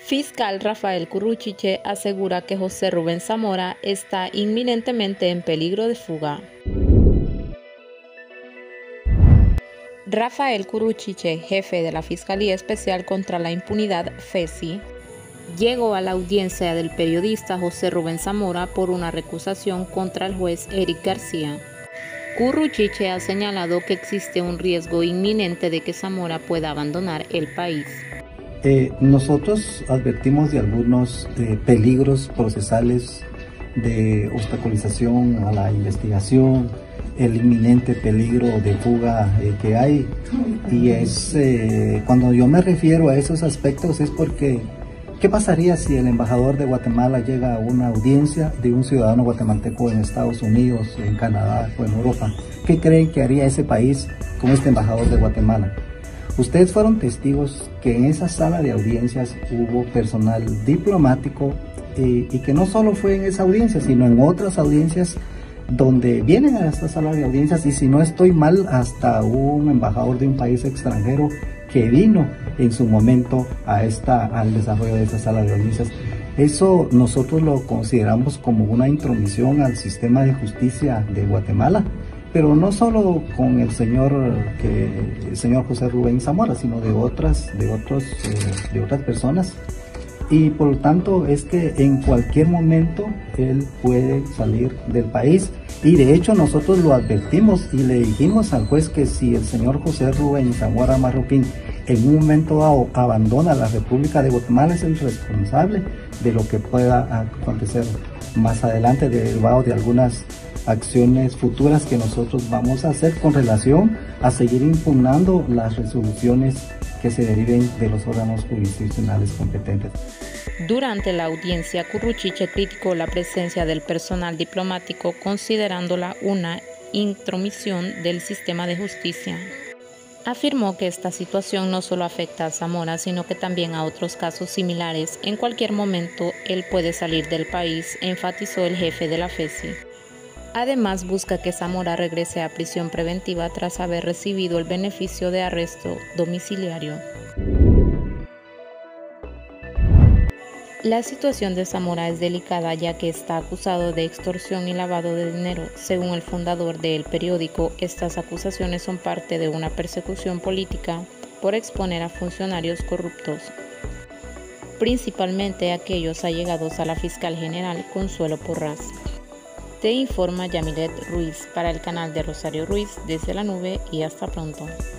Fiscal Rafael Curruchiche asegura que José Rubén Zamora está inminentemente en peligro de fuga. Rafael Curruchiche, jefe de la Fiscalía Especial contra la Impunidad, FESI, llegó a la audiencia del periodista José Rubén Zamora por una recusación contra el juez Eric García. Curruchiche ha señalado que existe un riesgo inminente de que Zamora pueda abandonar el país. Nosotros advertimos de algunos peligros procesales de obstaculización a la investigación, el inminente peligro de fuga que hay, y cuando yo me refiero a esos aspectos es porque ¿qué pasaría si el embajador de Guatemala llega a una audiencia de un ciudadano guatemalteco en Estados Unidos, en Canadá o en Europa? ¿Qué creen que haría ese país con este embajador de Guatemala? Ustedes fueron testigos que en esa sala de audiencias hubo personal diplomático y que no solo fue en esa audiencia, sino en otras audiencias donde vienen a esta sala de audiencias, y si no estoy mal, hasta un embajador de un país extranjero que vino en su momento al desarrollo de esa sala de audiencias. Eso nosotros lo consideramos como una intromisión al sistema de justicia de Guatemala, pero no solo con el señor José Rubén Zamora, sino de otras personas. Y por lo tanto es que en cualquier momento él puede salir del país, y de hecho nosotros lo advertimos y le dijimos al juez que si el señor José Rubén Zamora Marroquín en un momento dado abandona la República de Guatemala, es el responsable de lo que pueda acontecer más adelante, derivado de algunas acciones futuras que nosotros vamos a hacer con relación a seguir impugnando las resoluciones que se deriven de los órganos jurisdiccionales competentes. Durante la audiencia, Curruchiche criticó la presencia del personal diplomático, considerándola una intromisión del sistema de justicia. Afirmó que esta situación no solo afecta a Zamora, sino que también a otros casos similares. En cualquier momento, él puede salir del país, enfatizó el jefe de la FESI. Además, busca que Zamora regrese a prisión preventiva tras haber recibido el beneficio de arresto domiciliario. La situación de Zamora es delicada, ya que está acusado de extorsión y lavado de dinero. Según el fundador del periódico, estas acusaciones son parte de una persecución política por exponer a funcionarios corruptos, principalmente aquellos allegados a la fiscal general Consuelo Porras. Te informa Yamilet Ruiz para el canal de Rosario Ruiz desde la nube, y hasta pronto.